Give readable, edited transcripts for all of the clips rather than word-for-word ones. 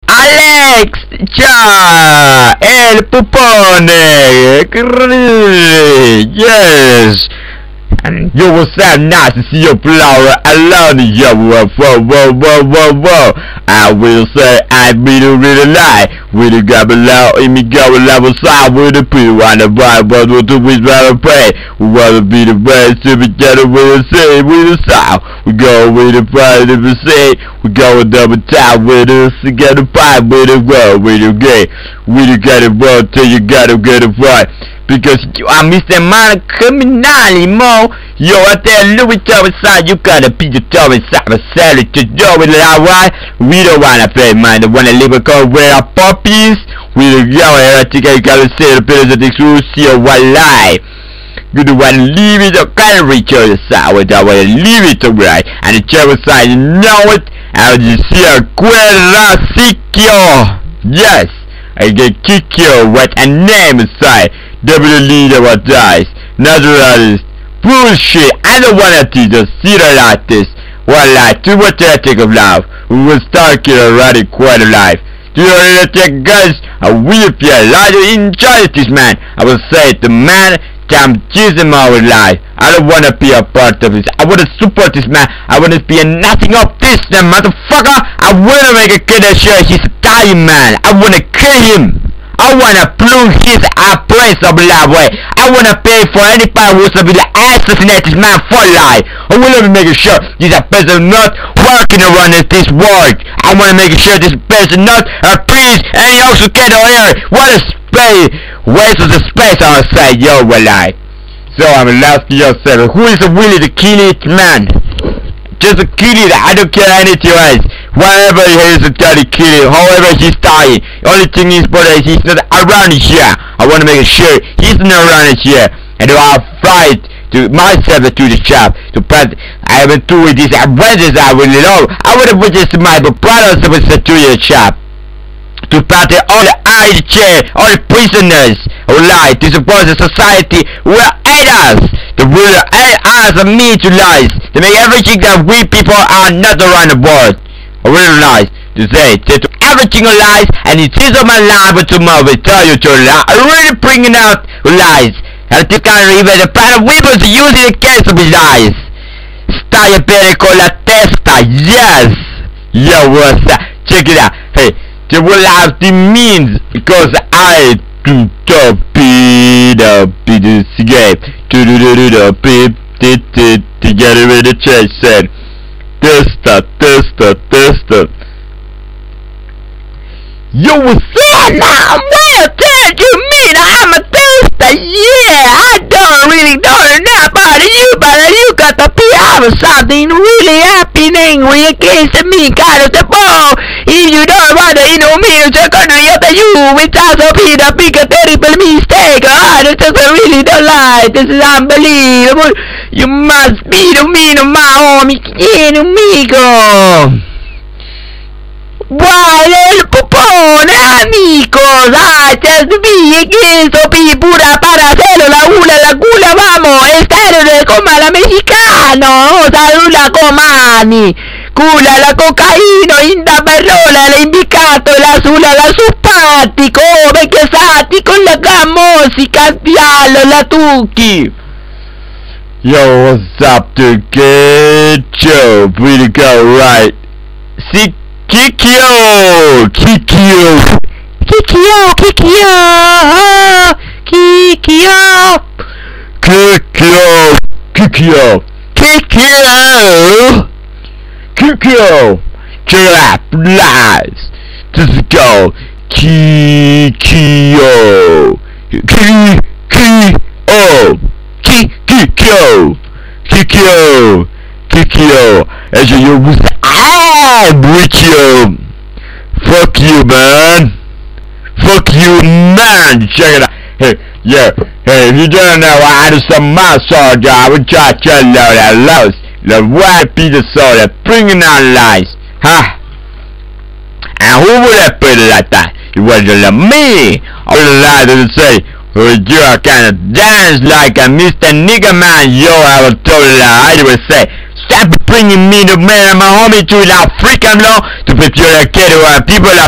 Alex, ya, el pupone, yes. And yo, what's up? Nice to see your flower. I love you, yo. Whoa. I will say I really like. With the gobble out, in me go level side with the people on the right, but what do we rather pray? We wanna be the best to be together with the city, with the south. We go with the pride of the city. We go with double time with us to get a fight with the world, with the gay. We got it wrong till you gotta get it right. Because you are Mr. Man Criminali, mo. Yo, I tell Louis Thomas side, you gotta be the Thomas side of salad to do with it, alright? We don't wanna play, man. They wanna live a code where our puppies. We don't go here, I think I gotta say the pillars of the exclusive one life. You don't wanna leave it, or can't reach your side, but I wanna leave it alright. And the Thomas side, you know it. And you see a Guerra Sicchio. Yes, I get kick you with a name aside. Deputy leader what dies. Naturalist. Bullshit. I don't wanna teach a serial artist. One life. Do what you think of life. We will start killing already quite alive. Do you really take guys? I will be a larger injustice, man. I will say it, the man. I'm choosing my life. I don't wanna be a part of this. I wanna support this man. I wanna be a nothing of this, then motherfucker. I wanna make a kid that sure he's a dying man. I wanna kill him. I wanna plume his place of life way. I wanna pay for anybody who's to be the assassinate this man for life. I wanna make sure this person not working around this world. I wanna make sure this person not a priest and he also get over here. What a space, waste of the space outside your life. So I'm asking yourself, who is willing to kill it, man? Just to kill it. I don't care anything else. Whatever he is to try to kill it, however he's dying. Only thing is, brother, he's not around here. I want to make sure he's not around here. And I'll fight to myself to the shop. To put, I haven't doing this adventures I will know. I would have put this to my brothers to the shop. To put all the idle chair, all the prisoners who lie to support the society will aid us. The ruler aid us and me to lies. To make everything that we people are not around the world. I realize to say to everything lies and it is on my life but tomorrow will tell you to lie. I'm really bringing out lies. And to kind of even the plan of weapons to use in the case of his lies. Stai bene con la testa, yes. Yo, what's that? Check it out. Hey, you will have the means because I do the beat up the cigarette to the beep to get rid of the church said. Testa. Yo, what's up now? What did you mean I'm a tester? Yeah, I don't know about you, but you got to be out of something really happening against me, kind of the ball. If you don't want to know me, you're gonna get you, which has been a big terrible mistake. This is really the lie. This is unbelievable. You must be the mean of my homie, amigo. Guarda il popone, amigos. Just be against pura para hacerlo, la hula, la gula, vamos. Estar como la mexicano. Saluda comani. Cula, la cocaina, inda barrola, la indicato, la sula, la supati, come che sati con la musica, diallo, la tuki. Yo, what's up, dude? Good job. Way to go, right? See, Kikyo! Trap lies. Just go. Kikyo. As you was with you. Fuck you, man. Check it out. Hey, yeah. Hey, if you don't know, I do some massage. I would try to tell you that loves the white pizza soda, bringing on lies, huh? And who would have put it like that? It wasn't me. All the lies that say, you are kind of dance like a Mr. Nigga Man. Yo, I was totally lie. I would say, stop bringing me the man and my homie to that freaking law to put your kid where people up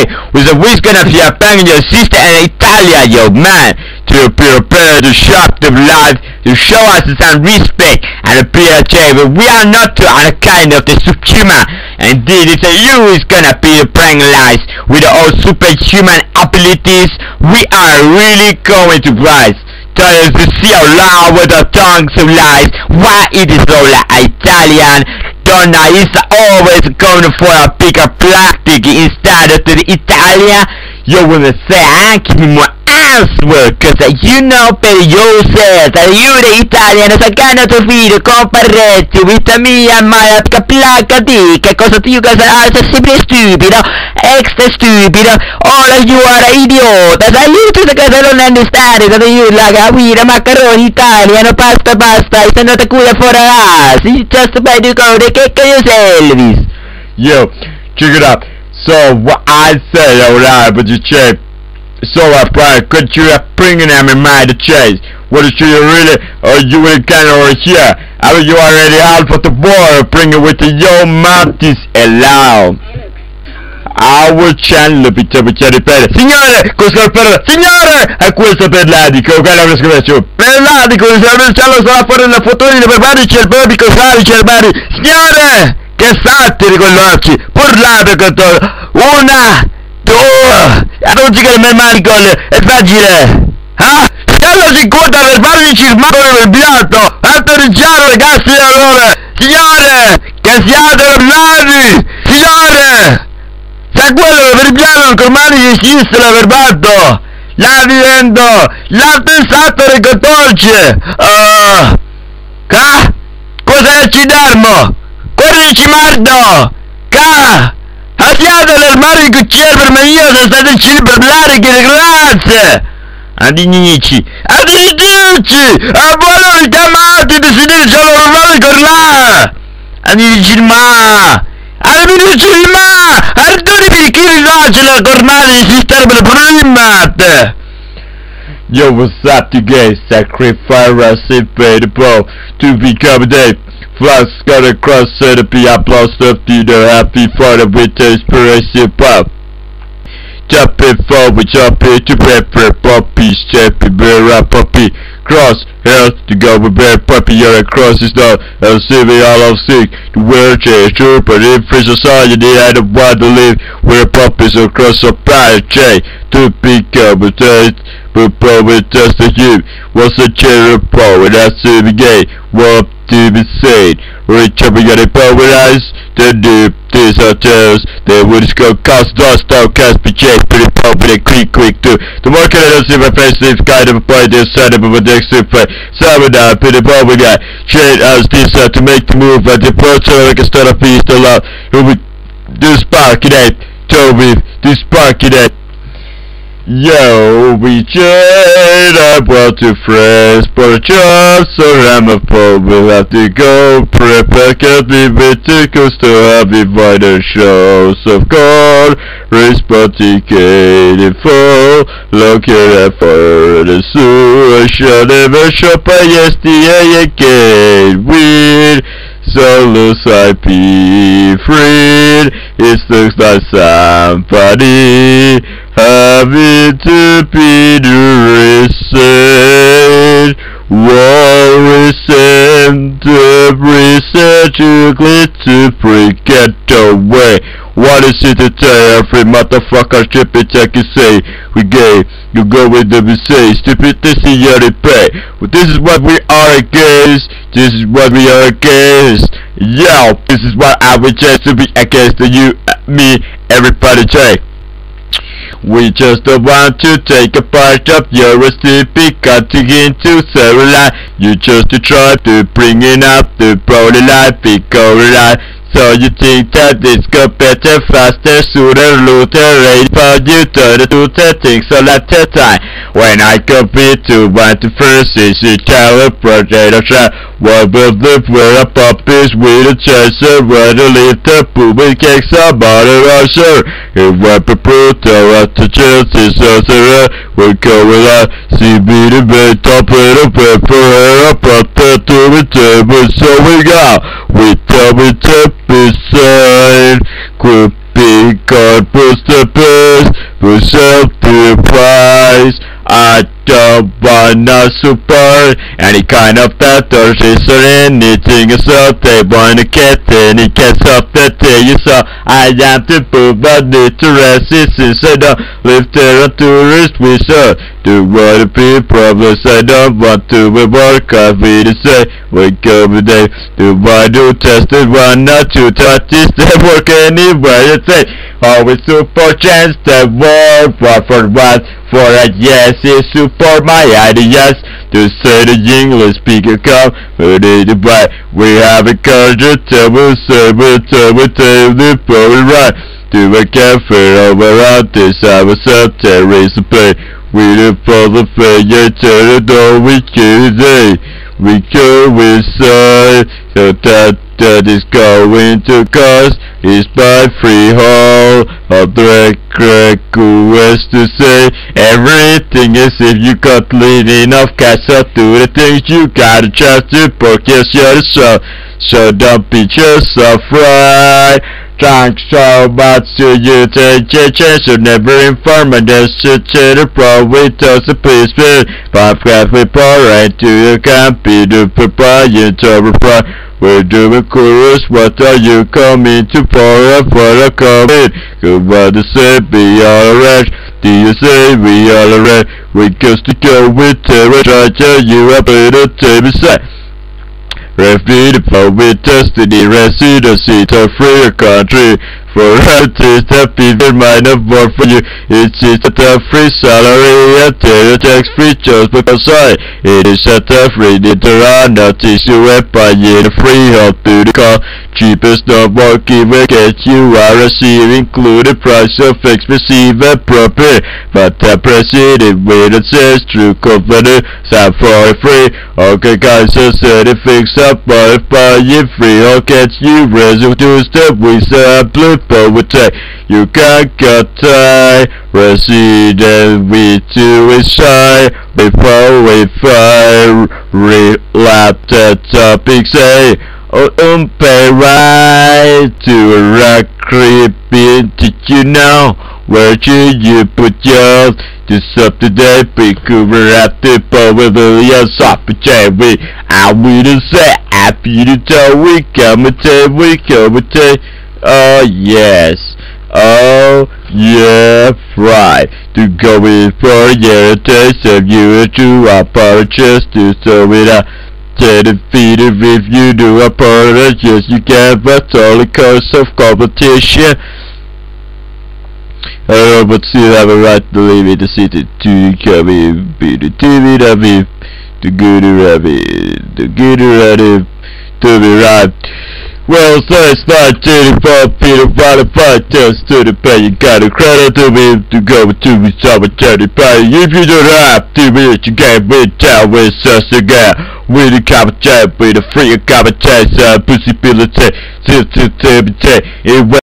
today with a whisk of your bang your sister in Italia, yo man, to prepare to shop the life, to show us some respect and appreciate, but we are not to a kind of the subhuman. Indeed, it's you is gonna be paralyzed with all superhuman abilities. We are really going to rise. Trying to see out loud with the tongues of lies. Why it is all like Italian? Donna is always going for a bigger plastic instead of the Italian. You wanna say I give me more answer, cause you know per yourself that you the Italian sacando tuo figlio con parretti, vita mia ma placa di che cosa tu sei sempre stupido, extra stupido, ora you are idiota, sai io tu che non understand that you like a guida macaroni Italian pasta it's not a good for us, it's just by the go they kick yourself. Yo, check it out. So what I say, alright, but you check. So I probably could you bringing them in mind to chase. What is you really, or you will kind of over here? I mean, you already out for the war, bring it with the yo mouth is allowed. I will channel per ripetere. Signore, questo per signore, è questo per l'adico, quello che scrivo. Per l'adico, se non c'è lo sarà fuori la fotolina per fare il cervello, cos'è cervello? Signore! Che satiri con gli occhi, parlate con te, una, due, non si chiama Michael, è facile, Stella 50 per farmi cirmare il piatto, autorizzato ragazzi allora, signore, che siate ormai, signore, sa quello per il piano con mani di sinistra per fatto, la divento, l'ha pensato le cotolce, cosa ci darmo? Corrici mardo! Ca! Asiate nel mare di cucchiere per me io sono stato in cielo per parlare che grazie! Adinici! Adinici! A buono chiamati di sinistra normale con là! Adinici ma! Adinici ma! Ardoni per chi rilascia la cornata di sistema per prima! Yo, what's up you guys? Sacrifice us in the ball to become a day. Flash got across the P applause stuff to the happy for the winter inspiration pop. Jumping forward, jumping to prepare puppies, jumping bear puppy. Cross health to go with bear puppy, you're across is not a civil all of sick. The world change, trooper, in free society, I don't want to live where puppies across a pride chain to pick up a taste. But probably just a you was a cherry power, that's the gay. What to be said? Reach up and get it polarized. The deep, these are tears. They would go cast dust out, cast be chased, pretty public, quick too. The market I don't see my face, this kind of a point, this side of a next super. Simon down, pretty public guy. Trade as this to make the move, and the person like a start of peace to love. Who would do spark it, Toby, do spark it. Yo, we trade up well to friends, but a job, so I'm a pub, we'll have to go prepare, can't be ridiculous to have invited shows of God, responsicated for, looking at for the sewer, shall never shop by yesterday again, weird. So lose IP free. It looks like somebody having to be the research. War resent the research you glitch to break get away. What is it to tell every motherfucker stupid check you say we gay, you go with the say stupid this is your pay. Well, this is what we are against, this is what we are against. Yo, this is what I would just to be against you, me, everybody say. We just don't want to take a part of your stupid cutting into several line. You just to try to bring it up the broader life, big life. So you think that it's go better, faster, sooner, looter, rate for you, turn to the things all at the time. When I compete to want the first is you tell a project of shot. What will live where a pup is with a chaser, where to leave the poop with cakes about a rusher. If weapon brutal at the chance is sorcerer, we'll go with that. See me the bed, top it up, pepper her up, the to the table, so we got. We tell me to be side, quit be because push the best, push up the price. I don't wanna support any kind of fetishes or anything so they wanna get any case of the day. So I am to prove I need to resist since I don't live there on tourist resort. Do what be problems I don't want to work out with the say wake up day. Do I do tested 1 or 2 touches that work anywhere you say. Always support chance that work for what for a yes is support my ideas. To say the English speaker come with it right. We have a culture to say we take the power right. To a cafe over out this I was up there raise the pay. We the father failure to the door we can say. We go with side so that is going to cost is by freehold of the crack west to say everything is if you got lean enough cash up to the things you gotta trust to focus yourself so don't beat yourself right. Thanks so much to you take a chance to never inform and just sit to the pro with us a piece of podcast with power right to your computer proprietor reply. We're doing chorus, what are you coming to for a comment? Good what to say, be alright. Do you say we alright? We just to go with terror, try to you up at the table side. Repeat with destiny, residency to free country. For artists that people might have worked for you, it's just a free salary and the tax free just because it is at a free literal notice you by the free help to the car. Cheapest not working will get you are receiving included price of expensive and proper. But the president with it says true company sound for free. Okay guys, so said it fix up but if you free I'll get you resume to step we say blue. But we take you can't get tie resident we two is shy before we fire relap the topic say pay right to a rock creeping. Did you know where should you put yours? Just up to date because we're at the power yes up we I will say happy to tell we come and take. Oh yes, oh yeah, right. To go in for a year, taste of you to our purchase to so it out. Take the feet if you do a purchase, yes you can, but all the cost of competition. I don't know, but still have a right to leave it to sit it to come in, be the TV to be the good rabbit, the good rabbit to be right. Well, so it's not 24 Peter Potter podcast to the pay. You got a credit to me to go to me some charity pay. If you don't have 2 minutes, you can't win town with us again. With the competition, with the free competition, possibility, sensitivity.